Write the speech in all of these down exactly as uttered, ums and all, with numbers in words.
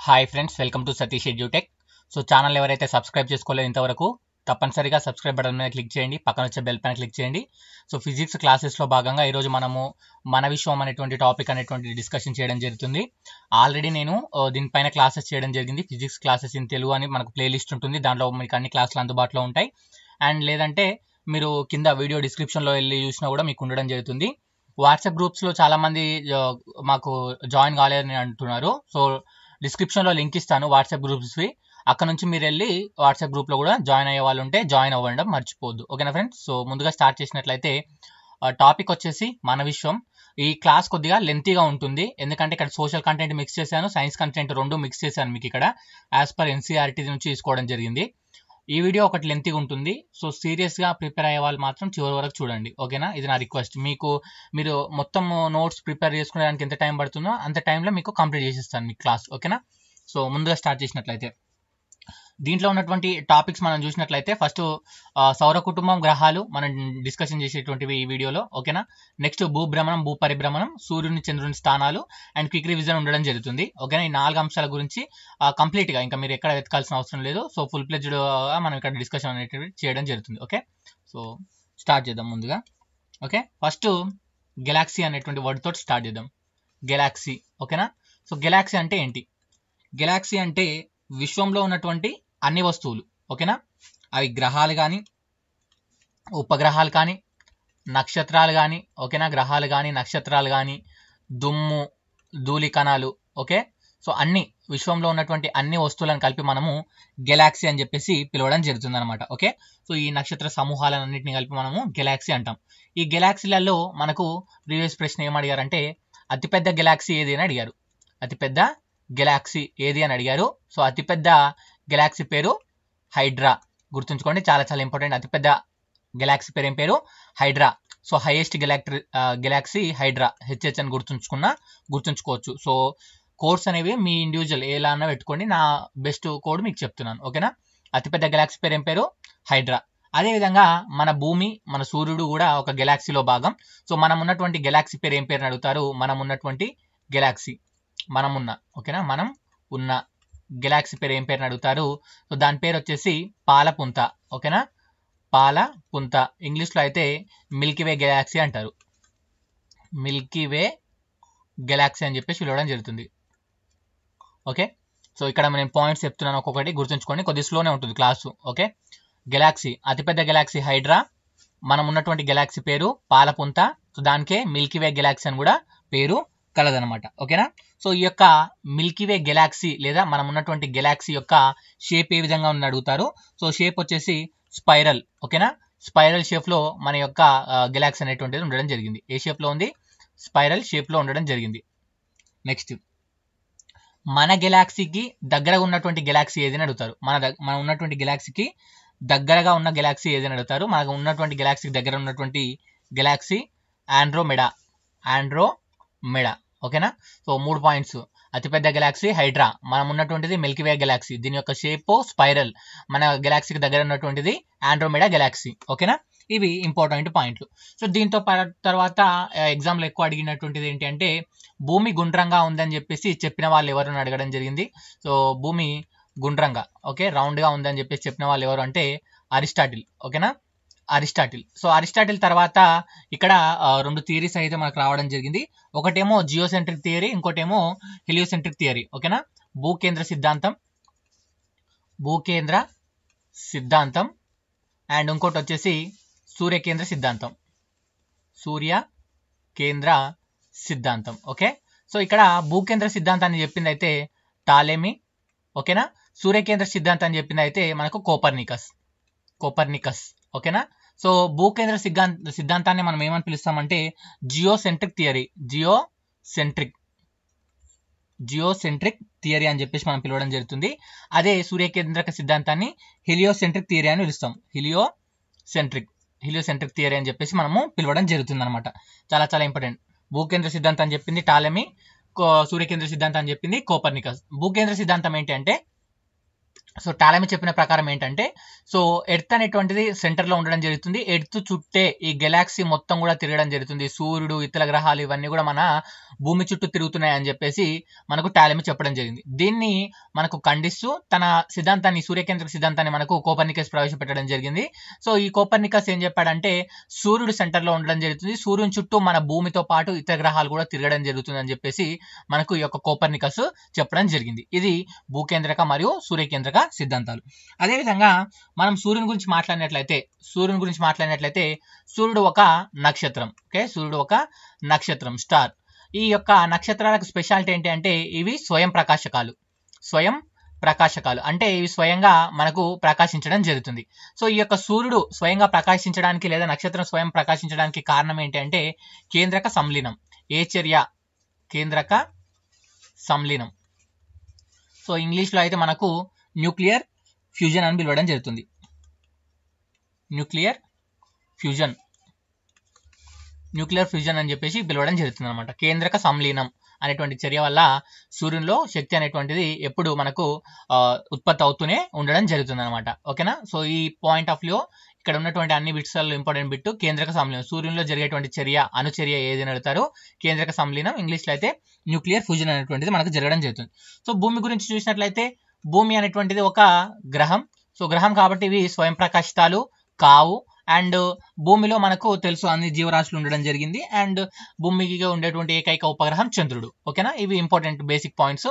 Hi friends, welcome to Satish edutech. So channel ఎవరైతే subscribe చేసుకోలేదో ఇంతవరకు తప్పనిసరిగా సబ్స్క్రైబ్ బటన్ మీద క్లిక్ చేయండి, పక్కన వచ్చే బెల్ పైన క్లిక్ చేయండి. సో ఫిజిక్స్ క్లాసెస్లో భాగంగా ఈరోజు మనము మన విశ్వం అనేటువంటి టాపిక్ అనేటువంటి డిస్కషన్ చేయడం జరుగుతుంది. ఆల్రెడీ నేను ఆ, దీనిపైన క్లాసెస్ చేయడం జరిగింది. ఫిజిక్స్ క్లాసెస్ ఇన్ తెలుగు అని మనకు ప్లేలిస్ట్ ఉంటుంది, దాంట్లో మీకు అన్ని క్లాసులు అందుబాటులో ఉంటాయి. అండ్ లేదంటే మీరు కింద వీడియో డిస్క్రిప్షన్లో వెళ్ళి చూసినా కూడా మీకు ఉండడం జరుగుతుంది. వాట్సాప్ గ్రూప్స్లో చాలామంది ఆ, మాకు జాయిన్ కాలేదని అంటున్నారు. సో డిస్క్రిప్షన్లో లింక్ ఇస్తాను వాట్సాప్ గ్రూప్స్వి, అక్కడ నుంచి మీరు వెళ్ళి వాట్సాప్ గ్రూప్లో కూడా జాయిన్ అయ్యే వాళ్ళు ఉంటే జాయిన్ అవ్వడం మర్చిపోవద్దు. ఓకేనా ఫ్రెండ్స్? సో ముందుగా స్టార్ట్ చేసినట్లయితే టాపిక్ వచ్చేసి మన విశ్వం. ఈ క్లాస్ కొద్దిగా లెంతీగా ఉంటుంది, ఎందుకంటే ఇక్కడ సోషల్ కంటెంట్ మిక్స్ చేశాను, సైన్స్ కంటెంట్ రెండు మిక్స్ చేశాను మీకు ఇక్కడ యాజ్ పర్ ఎన్సీఆర్టీ నుంచి తీసుకోవడం జరిగింది. ఈ వీడియో ఒకటి లెంతీగా ఉంటుంది, సో సీరియస్గా ప్రిపేర్ అయ్యే వాళ్ళు మాత్రం చివరి వరకు చూడండి. ఓకేనా? ఇది నా రిక్వెస్ట్. మీకు మీరు మొత్తం నోట్స్ ప్రిపేర్ చేసుకునేదానికి ఎంత టైం పడుతుందో అంత టైంలో మీకు కంప్లీట్ చేసేస్తాను మీ క్లాస్. ఓకేనా? సో ముందుగా స్టార్ట్ చేసినట్లయితే దీంట్లో ఉన్నటువంటి టాపిక్స్ మనం చూసినట్లయితే ఫస్ట్ సౌర కుటుంబం, గ్రహాలు మనం డిస్కషన్ చేసేటువంటివి ఈ వీడియోలో. ఓకేనా? నెక్స్ట్ భూభ్రమణం, భూ పరిభ్రమణం, సూర్యుని చంద్రుని స్థానాలు అండ్ క్విక్ రివిజన్ ఉండడం జరుగుతుంది. ఓకేనా? ఈ నాలుగు అంశాల గురించి కంప్లీట్గా ఇంకా మీరు ఎక్కడ వెతకాల్సిన అవసరం లేదు. సో ఫుల్ ప్లెజ్డ్ మనం ఇక్కడ డిస్కషన్ అనేటివి చేయడం జరుగుతుంది. ఓకే, సో స్టార్ట్ చేద్దాం ముందుగా. ఓకే, ఫస్ట్ గెలాక్సీ అనేటువంటి వర్డ్ తోటి స్టార్ట్ చేద్దాం. గెలాక్సీ. ఓకేనా? సో గెలాక్సీ అంటే ఏంటి? గెలాక్సీ అంటే విశ్వంలో ఉన్నటువంటి అన్ని వస్తువులు. ఓకేనా? అవి గ్రహాలు కానీ, ఉపగ్రహాలు కానీ, నక్షత్రాలు కానీ. ఓకేనా? గ్రహాలు కానీ, నక్షత్రాలు కానీ, దుమ్ము, ధూళి కణాలు. ఓకే, సో అన్ని విశ్వంలో ఉన్నటువంటి అన్ని వస్తువులను కలిపి మనము గెలాక్సీ అని చెప్పేసి పిలవడం జరుగుతుంది అనమాట. ఓకే, సో ఈ నక్షత్ర సమూహాలన్నింటినీ కలిపి మనము గెలాక్సీ అంటాం. ఈ గెలాక్సీలలో మనకు ప్రీవియస్ ప్రశ్న ఏం అడిగారంటే అతిపెద్ద గెలాక్సీ ఏది అని అడిగారు. అతిపెద్ద గెలాక్సీ ఏది అని అడిగారు. సో అతిపెద్ద గెలాక్సీ పేరు హైడ్రా. గుర్తుంచుకోండి, చాలా చాలా ఇంపార్టెంట్. అతిపెద్ద గెలాక్సీ పేరు ఏం పేరు? హైడ్రా. సో హైయెస్ట్ గెలాక్ట్రీ గెలాక్సీ హైడ్రా, హెచ్హెచ్ అని గుర్తుంచుకున్నా గుర్తుంచుకోవచ్చు. సో కోడ్స్ అనేవి మీ ఇండివిజువల్ ఎలా అన్నా పెట్టుకోండి, నా బెస్ట్ కోడ్ మీకు చెప్తున్నాను. ఓకేనా? అతిపెద్ద గెలాక్సీ పేరు ఏం పేరు? హైడ్రా. అదేవిధంగా మన భూమి, మన సూర్యుడు కూడా ఒక గెలాక్సీలో భాగం. సో మనం ఉన్నటువంటి గెలాక్సీ పేరు ఏం పేరు అని అడుగుతారు. మనం ఉన్నటువంటి గెలాక్సీ, మనం ఉన్న ఓకేనా మనం ఉన్న గెలాక్సీ పేరు ఏం పేరు అని అడుగుతారు. సో దాని పేరు వచ్చేసి పాలపుంత. ఓకేనా? పాలపుంత. ఇంగ్లీష్లో అయితే మిల్కీవే గెలాక్సీ అంటారు. మిల్కీవే గెలాక్సీ అని చెప్పేసి పిలవడం జరుగుతుంది. ఓకే, సో ఇక్కడ నేను పాయింట్స్ చెప్తున్నాను, ఒక్కొక్కటి గుర్తుంచుకోండి, కొద్దిగా స్లోనే ఉంటుంది క్లాసు. ఓకే, గెలాక్సీ, అతిపెద్ద గెలాక్సీ హైడ్రా. మనం ఉన్నటువంటి గెలాక్సీ పేరు పాలపుంత. సో దానికే మిల్కీవే గెలాక్సీ అని కూడా పేరు కలదనమాట. ఓకేనా? సో ఈ యొక్క మిల్కీవే గెలాక్సీ లేదా మనం ఉన్నటువంటి గెలాక్సీ యొక్క షేప్ ఏ విధంగా ఉందని అడుగుతారు. సో షేప్ వచ్చేసి స్పైరల్. ఓకేనా? స్పైరల్ షేప్లో మన యొక్క గెలాక్సీ అనేటువంటిది ఉండడం జరిగింది. ఏ షేప్లో ఉంది? స్పైరల్ షేప్లో ఉండడం జరిగింది. నెక్స్ట్ మన గెలాక్సీకి దగ్గరగా ఉన్నటువంటి గెలాక్సీ ఏదని అడుగుతారు. మన మనం ఉన్నటువంటి గెలాక్సీకి దగ్గరగా ఉన్న గెలాక్సీ ఏదని అడుగుతారు. మనకు ఉన్నటువంటి గెలాక్సీకి దగ్గర ఉన్నటువంటి గెలాక్సీ ఆండ్రోమెడా. ఆండ్రోమెడా. ఓకేనా? సో మూడు పాయింట్స్. అతిపెద్ద గెలాక్సీ హైడ్రా, మనం ఉన్నటువంటిది మిల్కీవే గెలాక్సీ, దీని యొక్క షేప్ స్పైరల్, మన గెలాక్సీకి దగ్గర ఉన్నటువంటిది ఆండ్రోమెడా గెలాక్సీ. ఓకేనా? ఇవి ఇంపార్టెంట్ పాయింట్లు. సో దీంతో తర్వాత ఎగ్జామ్లో ఎక్కువ అడిగినటువంటిది ఏంటి అంటే భూమి గుండ్రంగా ఉందని చెప్పేసి చెప్పిన వాళ్ళు ఎవరు అడగడం జరిగింది. సో భూమి గుండ్రంగా, ఓకే, రౌండ్గా ఉందని చెప్పేసి చెప్పిన వాళ్ళు ఎవరు అంటే అరిస్టాటిల్. ఓకేనా? అరిస్టాటిల్. సో అరిస్టాటిల్ తర్వాత ఇక్కడ రెండు థియరీస్ అయితే మనకు రావడం జరిగింది. ఒకటేమో జియోసెంట్రిక్ థియరీ, ఇంకోటేమో హెలియోసెంట్రిక్ థియరీ. ఓకేనా? భూకేంద్ర సిద్ధాంతం, భూకేంద్ర సిద్ధాంతం అండ్ ఇంకోటి వచ్చేసి సూర్యకేంద్ర సిద్ధాంతం, సూర్య కేంద్ర సిద్ధాంతం. ఓకే, సో ఇక్కడ భూకేంద్ర సిద్ధాంతాన్ని చెప్పింది అయితే టాలెమీ. ఓకేనా? సూర్యకేంద్ర సిద్ధాంతాన్ని చెప్పింది అయితే మనకు కోపర్నికస్, కోపర్నికస్. ఓకేనా? సో భూకేంద్ర సిద్ధాంత సిద్ధాంతాన్ని మనం ఏమని పిలుస్తామంటే geocentric theory, geocentric geocentric theory అని చెప్పేసి మనం పిలవడం జరుగుతుంది. అదే సూర్యకేంద్రక సిద్ధాంతాన్ని హెలియోసెంట్రిక్ థియరీ అని పిలుస్తాం. హెలియో సెంట్రిక్ హెలియోసెంట్రిక్ థియరీ అని చెప్పేసి మనము పిలవడం జరుగుతుంది అనమాట. చాలా చాలా ఇంపార్టెంట్. భూకేంద్ర సిద్ధాంతం అని చెప్పింది టాలెమీ, సూర్యకేంద్ర సిద్ధాంతం అని చెప్పింది కోపర్నికస్. భూకేంద్ర సిద్ధాంతం ఏంటి అంటే సో టాలమీ చెప్పిన ప్రకారం ఏంటంటే సో ఎర్త్ అనేటువంటిది సెంటర్లో ఉండడం జరుగుతుంది. ఎర్త్ చుట్టే ఈ గెలాక్సీ మొత్తం కూడా తిరగడం జరుగుతుంది. సూర్యుడు, ఇతర గ్రహాలు ఇవన్నీ కూడా మన భూమి చుట్టూ తిరుగుతున్నాయి అని చెప్పేసి మనకు టాలమీ చెప్పడం జరిగింది. దీన్ని మనకు ఖండిస్తూ తన సిద్ధాంతాన్ని, సూర్యకేంద్రక సిద్ధాంతాన్ని మనకు కోపర్నికస్ ప్రవేశపెట్టడం జరిగింది. సో ఈ కోపర్నికస్ ఏం చెప్పాడంటే సూర్యుడు సెంటర్లో ఉండడం జరుగుతుంది, సూర్యుని చుట్టూ మన భూమితో పాటు ఇతర గ్రహాలు కూడా తిరగడం జరుగుతుంది అని చెప్పేసి మనకు ఈ యొక్క కోపర్నికస్ చెప్పడం జరిగింది. ఇది భూకేంద్రక మరియు సూర్యకేంద్రక సిద్ధాంతాలు. అదేవిధంగా మనం సూర్యుని గురించి మాట్లాడినట్లయితే సూర్యుని గురించి మాట్లాడినట్లయితే సూర్యుడు ఒక నక్షత్రం. ఓకే, సూర్యుడు ఒక నక్షత్రం, స్టార్. ఈ యొక్క నక్షత్రాలకు స్పెషాలిటీ ఏంటి అంటే ఇవి స్వయం ప్రకాశకాలు. స్వయం ప్రకాశకాలు అంటే ఇవి స్వయంగా మనకు ప్రకాశించడం జరుగుతుంది. సో ఈ యొక్క సూర్యుడు స్వయంగా ప్రకాశించడానికి లేదా నక్షత్రం స్వయం ప్రకాశించడానికి కారణం ఏంటి అంటే కేంద్రక సంలీనం. ఏ చర్య? కేంద్రక సంలీనం. సో ఇంగ్లీష్లో అయితే మనకు న్యూక్లియర్ ఫ్యూజన్ అని పిలవడం జరుగుతుంది. న్యూక్లియర్ ఫ్యూజన్ న్యూక్లియర్ ఫ్యూజన్ అని చెప్పేసి పిలవడం జరుగుతుంది అనమాట. కేంద్రక సంలీనం అనేటువంటి చర్య వల్ల సూర్యునిలో శక్తి అనేటువంటిది ఎప్పుడు మనకు ఉత్పత్తి అవుతూనే ఉండడం జరుగుతుంది అనమాట. ఓకేనా? సో ఈ పాయింట్ ఆఫ్ వ్యూ ఇక్కడ ఉన్నటువంటి అన్ని బిట్స్లలో ఇంపార్టెంట్ బిట్ కేంద్రక సంలీనం. సూర్యునిలో జరిగేటువంటి చర్య, అణుచర్య ఏదైనా అడుగుతారో కేంద్రక సంలీనం, ఇంగ్లీష్లో అయితే న్యూక్లియర్ ఫ్యూజన్ అనేటువంటిది మనకు జరగడం జరుగుతుంది. సో భూమి గురించి చూసినట్లయితే భూమి అనేటువంటిది ఒక గ్రహం. సో గ్రహం కాబట్టి ఇవి స్వయం ప్రకాశితాలు కావు. అండ్ భూమిలో మనకు తెలుసు అన్ని జీవరాశులు ఉండడం జరిగింది. అండ్ భూమికి ఉండేటువంటి ఏకైక ఉపగ్రహం చంద్రుడు. ఓకేనా? ఇవి ఇంపార్టెంట్ బేసిక్ పాయింట్స్.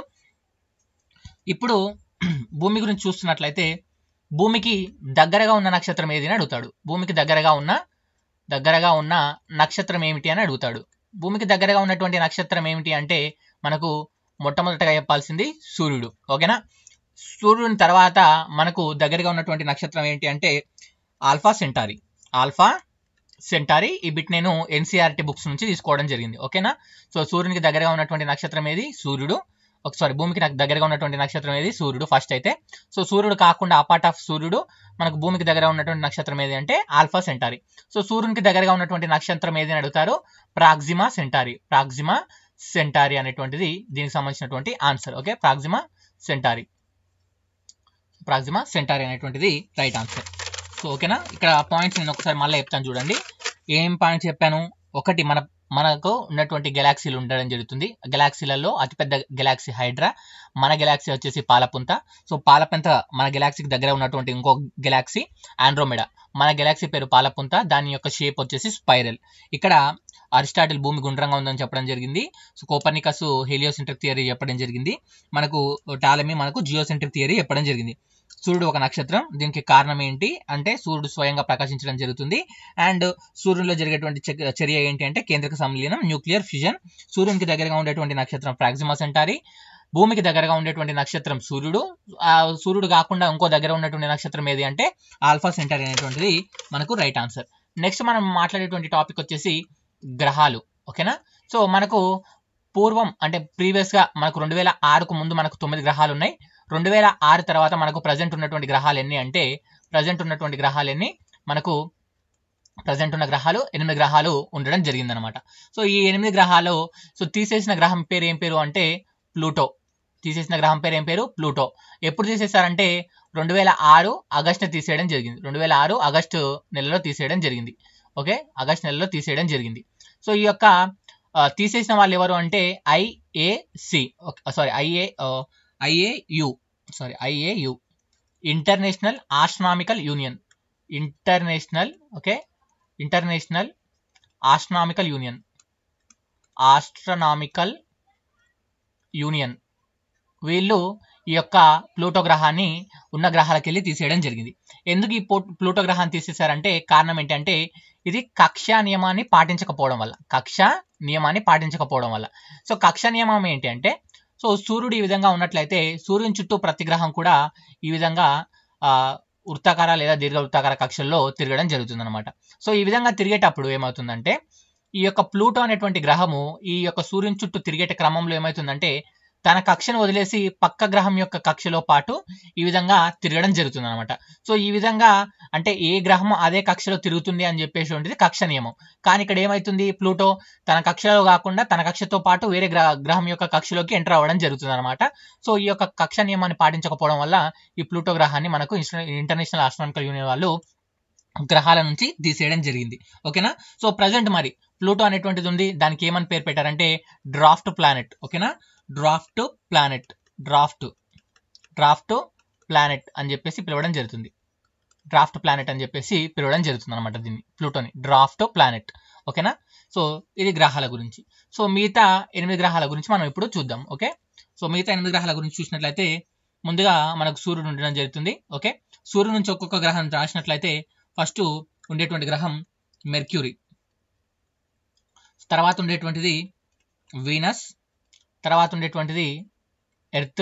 ఇప్పుడు భూమి గురించి చూస్తున్నట్లయితే భూమికి దగ్గరగా ఉన్న నక్షత్రం ఏది అని అడుగుతాడు. భూమికి దగ్గరగా ఉన్న దగ్గరగా ఉన్న నక్షత్రం ఏమిటి అని అడుగుతాడు. భూమికి దగ్గరగా ఉన్నటువంటి నక్షత్రం ఏమిటి అంటే మనకు మొట్టమొదటగా చెప్పాల్సింది సూర్యుడు. ఓకేనా? సూర్యుని తర్వాత మనకు దగ్గరగా ఉన్నటువంటి నక్షత్రం ఏంటి అంటే ఆల్ఫా సెంటారీ. ఆల్ఫా సెంటారీ ఈ బిట్ నేను ఎన్సీఆర్టీ బుక్స్ నుంచి తీసుకోవడం జరిగింది. ఓకేనా? సో సూర్యునికి దగ్గరగా ఉన్నటువంటి నక్షత్రం ఏది? సూర్యుడు. సారీ భూమికి నాకు దగ్గరగా ఉన్నటువంటి నక్షత్రం ఏది? సూర్యుడు ఫస్ట్ అయితే. సో సూర్యుడు కాకుండా అపార్ట్ ఆఫ్ సూర్యుడు మనకు భూమికి దగ్గరగా ఉన్నటువంటి నక్షత్రం ఏది అంటే ఆల్ఫా సెంటారీ. సో సూర్యునికి దగ్గరగా ఉన్నటువంటి నక్షత్రం ఏది అని అడుగుతారు? Proxima Centauri. ప్రాక్సిమా సెంటారీ అనేటువంటిది దీనికి సంబంధించినటువంటి answer. Okay, Proxima Centauri. Proxima Centauri అనేటువంటిది రైట్ ఆన్సర్. సో ఓకేనా? ఇక్కడ పాయింట్స్ నేను ఒకసారి మళ్ళీ చెప్తాను చూడండి. ఏం పాయింట్స్ చెప్పాను? ఒకటి, మన మనకు ఉన్నటువంటి గెలాక్సీలు ఉండడం జరుగుతుంది. గెలాక్సీలలో అతిపెద్ద గెలాక్సీ హైడ్రా, మన గెలాక్సీ వచ్చేసి పాలపుంత. సో పాలపుంత మన గెలాక్సీకి దగ్గర ఉన్నటువంటి ఇంకో గెలాక్సీ ఆండ్రోమెడా. మన గెలాక్సీ పేరు పాలపుంత, దాని యొక్క షేప్ వచ్చేసి స్పైరల్. ఇక్కడ అరిస్టాటిల్ భూమి గుండ్రంగా ఉందని చెప్పడం జరిగింది. సో కోపర్నికస్ హెలియోసెంట్రిక్ థియరీ చెప్పడం జరిగింది. మనకు టాలమీ మనకు జియోసెంట్రిక్ థియరీ చెప్పడం జరిగింది. సూర్యుడు ఒక నక్షత్రం. దీనికి కారణం ఏంటి అంటే సూర్యుడు స్వయంగా ప్రకాశించడం జరుగుతుంది. అండ్ సూర్యునిలో జరిగేటువంటి చర్య ఏంటి అంటే కేంద్రక సంలీనం, న్యూక్లియర్ ఫ్యూజన్. సూర్యునికి దగ్గరగా ఉండేటువంటి నక్షత్రం ప్రాక్సిమా సెంటారీ. భూమికి దగ్గరగా ఉండేటువంటి నక్షత్రం సూర్యుడు. ఆ సూర్యుడు కాకుండా ఇంకో దగ్గర ఉన్నటువంటి నక్షత్రం ఏది అంటే ఆల్ఫా సెంటారీ అనేటువంటిది మనకు రైట్ ఆన్సర్. నెక్స్ట్ మనం మాట్లాడేటువంటి టాపిక్ వచ్చేసి గ్రహాలు. ఓకేనా? సో మనకు పూర్వం అంటే ప్రీవియస్ గా మనకు రెండు వేల ఆరుకు ముందు మనకు తొమ్మిది గ్రహాలు ఉన్నాయి. రెండు వేల ఆరు తర్వాత మనకు ప్రజెంట్ ఉన్నటువంటి గ్రహాలు ఎన్ని అంటే ప్రజెంట్ ఉన్నటువంటి గ్రహాలు ఎన్ని మనకు ప్రజెంట్ ఉన్న గ్రహాలు ఎనిమిది గ్రహాలు ఉండడం జరిగిందనమాట. సో ఈ ఎనిమిది గ్రహాలు సో తీసేసిన గ్రహం పేరు ఏం పేరు అంటే ప్లూటో. తీసేసిన గ్రహం పేరు ఏం పేరు? ప్లూటో. ఎప్పుడు తీసేశారంటే రెండు వేల ఆరు ఆగస్టు తీసేయడం జరిగింది. రెండు వేల ఆరు ఆగస్టు నెలలో తీసేయడం జరిగింది. ఓకే, ఆగస్టు నెలలో తీసేయడం జరిగింది. సో ఈ యొక్క తీసేసిన వాళ్ళు ఎవరు అంటే IAC sorry IA IAU sorry IAU international astronomical union. International okay international astronomical union astronomical union వీళ్ళు ఈ యొక్క ప్లూటో గ్రహాన్ని ఉన్న గ్రహాలకు వెళ్ళి తీసేయడం జరిగింది. ఎందుకు ఈ ప్లూటో గ్రహాన్ని తీసేశారంటే కారణం ఏంటంటే ఇది కక్షా నియమాన్ని పాటించకపోవడం వల్ల. కక్షా నియమాన్ని పాటించకపోవడం వల్ల సో కక్షా నియమం ఏంటి అంటే సో సూర్యుడు ఈ విధంగా ఉన్నట్లయితే సూర్యుని చుట్టూ ప్రతి గ్రహం కూడా ఈ విధంగా ఆ వృత్తాకార లేదా దీర్ఘ వృత్తాకార కక్షల్లో తిరగడం జరుగుతుంది అనమాట. సో ఈ విధంగా తిరిగేటప్పుడు ఏమవుతుందంటే ఈ యొక్క ప్లూటో అనేటువంటి గ్రహము ఈ యొక్క సూర్యుని చుట్టూ తిరిగే క్రమంలో ఏమవుతుందంటే తన కక్షను వదిలేసి పక్క గ్రహం యొక్క కక్షలో పాటు ఈ విధంగా తిరగడం జరుగుతుంది అనమాట. సో ఈ విధంగా అంటే ఏ గ్రహం అదే కక్షలో తిరుగుతుంది అని చెప్పేసి ఉంటుంది కక్ష నియమం. కానీ ఇక్కడ ఏమైతుంది, ప్లూటో తన కక్షలో కాకుండా తన కక్షతో పాటు వేరే గ్రహ గ్రహం యొక్క కక్షలోకి ఎంటర్ అవ్వడం జరుగుతుంది అనమాట. సో ఈ యొక్క కక్ష నియమాన్ని పాటించకపోవడం వల్ల ఈ ప్లూటో గ్రహాన్ని మనకు ఇంటర్నేషనల్ ఆస్ట్రానామికల్ యూనియన్ వాళ్ళు గ్రహాల నుంచి తీసేయడం జరిగింది. ఓకేనా. సో ప్రజెంట్ మరి ప్లూటో అనేటువంటిది ఉంది, దానికి ఏమని పేరు పెట్టారంటే డ్రాఫ్ట్ ప్లానెట్. ఓకేనా, draft planet, draft draft planet అని చెప్పేసి పిలవడం జరుగుతుంది. డ్రాఫ్ట్ ప్లానెట్ అని చెప్పేసి పిలవడం జరుగుతుంది అనమాట దీన్ని, ప్లూటోని డ్రాఫ్ట్ ప్లానెట్. ఓకేనా. సో ఇది గ్రహాల గురించి. సో మిగతా ఎనిమిది గ్రహాల గురించి మనం ఇప్పుడు చూద్దాం. ఓకే, సో మిగతా ఎనిమిది గ్రహాల గురించి చూసినట్లయితే ముందుగా మనకు సూర్యుడు ఉండడం జరుగుతుంది. ఓకే, సూర్యుడు నుంచి ఒక్కొక్క గ్రహం రాసినట్లయితే ఫస్ట్ ఉండేటువంటి గ్రహం మెర్క్యూరీ, తర్వాత ఉండేటువంటిది వీనస్, తర్వాత ఉండేటువంటిది ఎర్త్,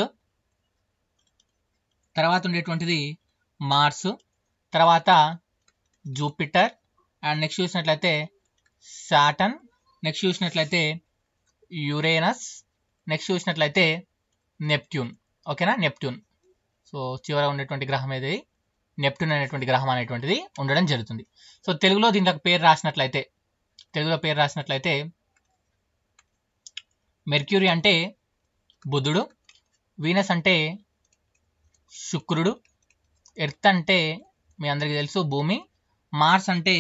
తర్వాత ఉండేటువంటిది మార్స్, తర్వాత జూపిటర్, అండ్ నెక్స్ట్ చూసినట్లయితే సాటర్న్, నెక్స్ట్ చూసినట్లయితే యురేనస్, నెక్స్ట్ చూసినట్లయితే నెప్ట్యూన్. ఓకేనా, నెప్ట్యూన్. సో చివర ఉండేటువంటి గ్రహం ఏది, నెప్ట్యూన్ అనేటువంటి గ్రహం అనేటువంటిది ఉండడం జరుగుతుంది. సో తెలుగులో దీనికి పేరు రాసినట్లయితే తెలుగులో పేరు రాసినట్లయితే మెర్క్యూరీ అంటే బుధుడు, వీనస్ అంటే శుక్రుడు, ఎర్త్ అంటే మీ అందరికీ తెలుసు భూమి, మార్స్ అంటే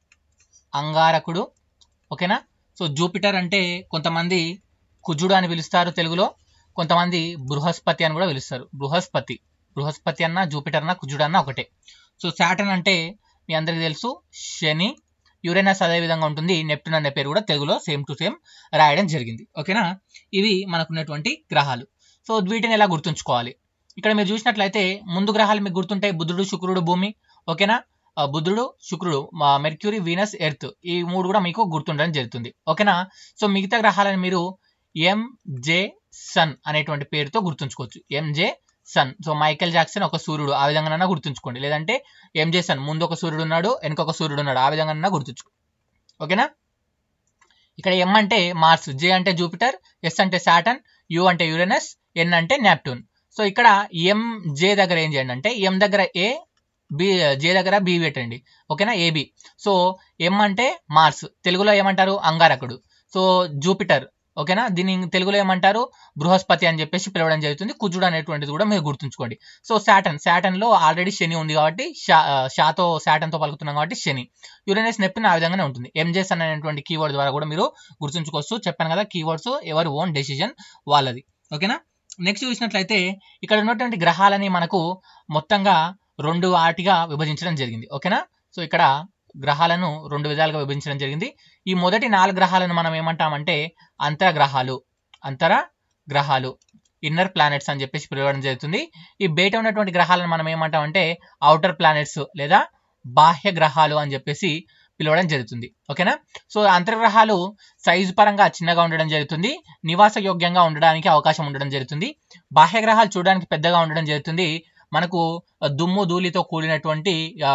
అంగారకుడు. ఓకేనా. సో జూపిటర్ అంటే కొంతమంది కుజుడు అని పిలుస్తారు తెలుగులో, కొంతమంది బృహస్పతి అని కూడా పిలుస్తారు. బృహస్పతి బృహస్పతి అన్న జూపిటర్ అన్న కుజుడు అన్న ఒకటే. సో సాటర్న్ అంటే మీ అందరికీ తెలుసు శని, యురేనస్ అదే విధంగా ఉంటుంది, నెప్ట్యూన్ అనే పేరు కూడా తెలుగులో సేమ్ టు సేమ్ రాయడం జరిగింది. ఓకేనా, ఇవి మనకున్నటువంటి గ్రహాలు. సో వీటిని ఎలా గుర్తుంచుకోవాలి, ఇక్కడ మీరు చూసినట్లయితే ముందు గ్రహాలు మీకు గుర్తుంటాయి, బుధుడు, శుక్రుడు, భూమి. ఓకేనా, బుధుడు, శుక్రుడు, మెర్క్యూరీ, వీనస్, ఎర్త్, ఈ మూడు కూడా మీకు గుర్తుండడం జరుగుతుంది. ఓకేనా. సో మిగతా గ్రహాలను మీరు ఎంజే సన్ అనేటువంటి పేరుతో గుర్తుంచుకోవచ్చు. MJ sun. So Michael Jackson ఒక సూర్యుడు, ఆ విధంగా గుర్తుంచుకోండి. లేదంటే ఎంజే సన్, ముందు ఒక సూర్యుడు ఉన్నాడు, వెనుక ఒక సూర్యుడు ఉన్నాడు, ఆ విధంగా గుర్తుంచుకోండి. ఓకేనా. ఇక్కడ ఎం అంటే మార్స్, జే అంటే జూపిటర్, ఎస్ అంటే సాటర్న్, యు అంటే యురేనస్, ఎన్ అంటే నెప్ట్యూన్. సో ఇక్కడ ఎం జే దగ్గర ఏం చేయండి అంటే ఎం దగ్గర ఏ, బి, జే దగ్గర బి పెట్టండి. ఓకేనా, ఏబి. సో ఎం అంటే మార్స్, తెలుగులో ఏమంటారు అంగారకుడు. సో జూపిటర్, ఓకేనా, దీన్ని తెలుగులో ఏమంటారు బృహస్పతి అని చెప్పేసి పిలవడం జరుగుతుంది. కుజుడు అనేటువంటిది కూడా మీరు గుర్తుంచుకోండి. సో సాటర్న్, సాటర్న్ లో ఆల్రెడీ శని ఉంది కాబట్టి షా షాతో సాటర్న్ తో పలుకుతున్నాం కాబట్టి శని. యురేనస్, నెప్ట్యూన్ ఆ విధంగానే ఉంటుంది. ఎంజేస్ అనేటువంటి కీవర్డ్ ద్వారా కూడా మీరు గుర్తుంచుకోవచ్చు. చెప్పాను కదా, కీవర్డ్స్ ఎవరి ఓన్ డెసిషన్ వాళ్ళది. ఓకేనా. నెక్స్ట్ చూసినట్లయితే ఇక్కడ ఉన్నటువంటి గ్రహాలని మనకు మొత్తంగా రెండు వాటిగా విభజించడం జరిగింది. ఓకేనా. సో ఇక్కడ గ్రహాలను రెండు విధాలుగా విభజించడం జరిగింది. ఈ మొదటి నాలుగు గ్రహాలను మనం ఏమంటామంటే అంతరగ్రహాలు, అంతర గ్రహాలు, ఇన్నర్ ప్లానెట్స్ అని చెప్పేసి పిలవడం జరుగుతుంది. ఈ బయట ఉన్నటువంటి గ్రహాలను మనం ఏమంటామంటే అవుటర్ ప్లానెట్స్ లేదా బాహ్య గ్రహాలు అని చెప్పేసి పిలవడం జరుగుతుంది. ఓకేనా. సో అంతర్గ్రహాలు సైజు పరంగా చిన్నగా ఉండడం జరుగుతుంది, నివాస యోగ్యంగా ఉండడానికి అవకాశం ఉండడం జరుగుతుంది. బాహ్య గ్రహాలు చూడడానికి పెద్దగా ఉండడం జరుగుతుంది, మనకు దుమ్ము ధూళితో కూడినటువంటి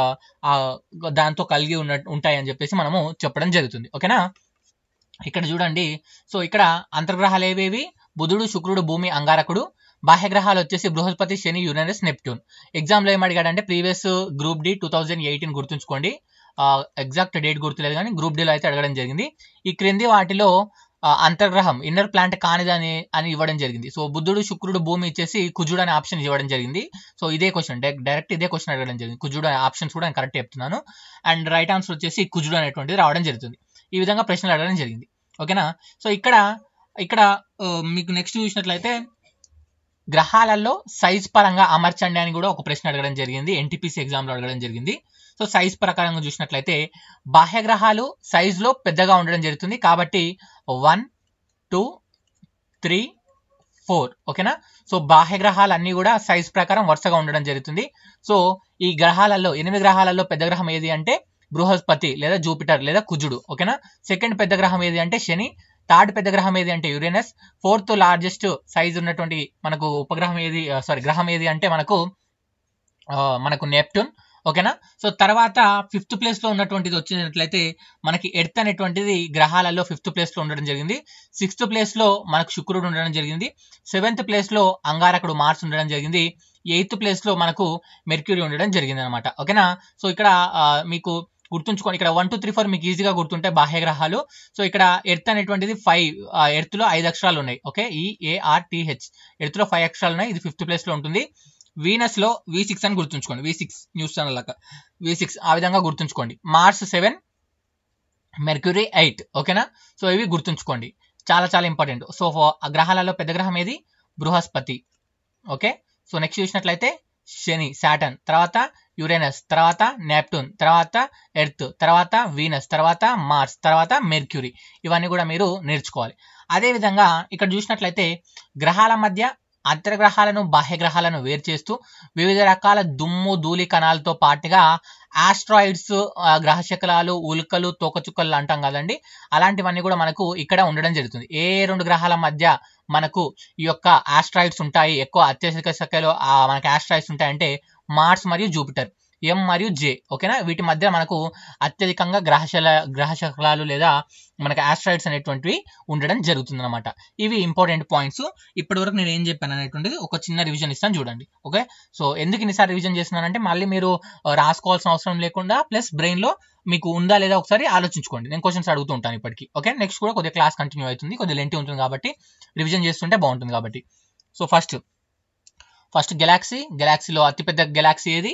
దాంతో కలిగి ఉన్న ఉంటాయి అని చెప్పేసి మనము చెప్పడం జరుగుతుంది. ఓకేనా. ఇక్కడ చూడండి, సో ఇక్కడ అంతర్గ్రహాలు ఏవేవి, బుధుడు, శుక్రుడు, భూమి, అంగారకుడు. బాహ్య గ్రహాలు వచ్చేసి బృహస్పతి, శని, యురేనస్, నెప్ట్యూన్. ఎగ్జామ్లో ఏం అడిగాడంటే previous group D two thousand eighteen గుర్తుంచుకోండి, ఎగ్జాక్ట్ డేట్ గుర్తులేదు కానీ గ్రూప్ డిలో అయితే అడగడం జరిగింది. ఈ క్రింది వాటిలో అంతర్గ్రహం ఇన్నర్ ప్లాంట్ కానిదని అని ఇవ్వడం జరిగింది. సో బుధుడు, శుక్రుడు, భూమి ఇచ్చేసి కుజుడు అనే ఆప్షన్ ఇవ్వడం జరిగింది. సో ఇదే క్వశ్చన్, డైరెక్ట్ ఇదే క్వశ్చన్ అడగడం జరిగింది. కుజుడు అనే ఆప్షన్స్ కూడా నేను కరెక్ట్ చెప్తున్నాను, అండ్ రైట్ ఆన్సర్ వచ్చేసి కుజుడు అనేటువంటిది రావడం జరుగుతుంది. ఈ విధంగా ప్రశ్నలు అడగడం జరిగింది. ఓకేనా. సో ఇక్కడ ఇక్కడ మీకు నెక్స్ట్ చూసినట్లయితే గ్రహాలలో సైజ్ పరంగా అమర్చండి అని కూడా ఒక ప్రశ్న అడగడం జరిగింది, ఎన్టీపీసీ ఎగ్జామ్లో అడగడం జరిగింది. సో సైజ్ ప్రకారంగా చూసినట్లయితే బాహ్య గ్రహాలు సైజులో పెద్దగా ఉండడం జరుగుతుంది కాబట్టి వన్ టూ త్రీ ఫోర్. ఓకేనా. సో బాహ్య గ్రహాలు అన్ని కూడా సైజ్ ప్రకారం వరుసగా ఉండడం జరుగుతుంది. సో ఈ గ్రహాలలో ఎనిమిది గ్రహాలలో పెద్ద గ్రహం ఏది అంటే బృహస్పతి లేదా జూపిటర్ లేదా కుజుడు. ఓకేనా. సెకండ్ పెద్ద గ్రహం ఏది అంటే శని, థర్డ్ పెద్ద గ్రహం ఏది అంటే యురేనస్, ఫోర్త్ లార్జెస్ట్ సైజ్ ఉన్నటువంటి మనకు ఉపగ్రహం ఏది సారీ గ్రహం ఏది అంటే మనకు మనకు నెప్ట్యూన్. ఓకేనా. సో తర్వాత ఫిఫ్త్ ప్లేస్ లో ఉన్నటువంటిది వచ్చినట్లయితే మనకి ఎర్త్ అనేటువంటిది గ్రహాలలో ఫిఫ్త్ ప్లేస్ లో ఉండడం జరిగింది. సిక్స్త్ ప్లేస్ లో మనకు శుక్రుడు ఉండడం జరిగింది. సెవెంత్ ప్లేస్ లో అంగారకుడు మార్స్ ఉండడం జరిగింది. ఎయిత్ ప్లేస్ లో మనకు మెర్క్యూరీ ఉండడం జరిగింది అనమాట. ఓకేనా. సో ఇక్కడ మీకు గుర్తుంచుకోండి, ఇక్కడ వన్ టూ త్రీ ఫోర్ మీకు ఈజీగా గుర్తుంటాయి బాహ్య గ్రహాలు. సో ఇక్కడ ఎర్త్ అనేటువంటిది ఫైవ్, ఎర్త్ లో ఐదు అక్షరాలు ఉన్నాయి. ఓకే, ఈఏఆర్టీహెచ్ ఎర్త్ లో ఫైవ్ అక్షరాలు ఉన్నాయి. ఇది ఫిఫ్త్ ప్లేస్ లో ఉంటుంది. వీనస్ లో వి సిక్స్ అని గుర్తుంచుకోండి, వి సిక్స్ న్యూస్ ఛానల్ లాగా వి సిక్స్ ఆ విధంగా గుర్తుంచుకోండి. Mars seven, Mercury eight. ఓకేనా. సో ఇవి గుర్తుంచుకోండి, చాలా చాలా ఇంపార్టెంట్. సో గ్రహాలలో పెద్ద గ్రహం ఏది? బృహస్పతి. ఓకే. సో నెక్స్ట్ చూసినట్లయితే శని, సాటర్న్, తర్వాత యురేనస్, తర్వాత నెప్టూన్, తర్వాత ఎర్త్, తర్వాత వీనస్, తర్వాత మార్స్, తర్వాత మెర్క్యూరీ. ఇవన్నీ కూడా మీరు నేర్చుకోవాలి. అదేవిధంగా ఇక్కడ చూసినట్లయితే గ్రహాల మధ్య అంతర్గ్రహాలను బాహ్య గ్రహాలను వేరు చేస్తూ వివిధ రకాల దుమ్ము ధూళి కణాలతో పాటుగా ఆస్ట్రాయిడ్స్, గ్రహ శకలాలు, ఉల్కలు, తోకచుక్కలు అంటాం కదండి, అలాంటివన్నీ కూడా మనకు ఇక్కడ ఉండడం జరుగుతుంది. ఏ రెండు గ్రహాల మధ్య మనకు ఈ యొక్క ఆస్ట్రాయిడ్స్ ఉంటాయి, ఎక్కువ అత్యధిక సంఖ్యలో మనకి ఆస్ట్రాయిడ్స్ ఉంటాయంటే మార్స్ మరియు జూపిటర్, ఎం మరియు జే. ఓకేనా. వీటి మధ్య మనకు అత్యధికంగా గ్రహశల గ్రహ శకలాలు లేదా మనకి ఆస్ట్రాయిడ్స్ అనేటువంటివి ఉండడం జరుగుతుంది అనమాట. ఇవి ఇంపార్టెంట్ పాయింట్స్. ఇప్పటి వరకు నేను ఏం చెప్పాను అనేటువంటిది ఒక చిన్న రివిజన్ ఇస్తాను చూడండి. ఓకే. సో ఎందుకు ఇన్నిసారి రివిజన్ చేస్తున్నానంటే మళ్ళీ మీరు రాసుకోవాల్సిన అవసరం లేకుండా ప్లస్ బ్రెయిన్ లో మీకు ఉందా లేదా ఒకసారి ఆలోచించుకోండి. నేను క్వశ్చన్స్ అడుగుతూ ఉంటాను ఇప్పటికీ. ఓకే. నెక్స్ట్ కూడా కొద్దిగా క్లాస్ కంటిన్యూ అవుతుంది, కొద్దిగా లెంటి ఉంటుంది కాబట్టి రివిజన్ చేస్తుంటే బాగుంటుంది కాబట్టి. సో ఫస్ట్ ఫస్ట్ గెలాక్సీ గెలాక్సీలో అతిపెద్ద గెలాక్సీ ఏది?